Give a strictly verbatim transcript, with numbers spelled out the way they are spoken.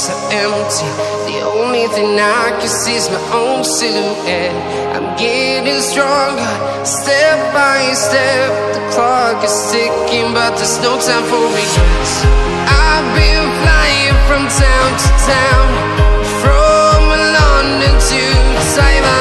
so empty. The only thing I can see is my own silhouette. I'm getting stronger, step by step. The clock is ticking, but there's no time for regrets. I've been flying from town to town, from London to Taiwan.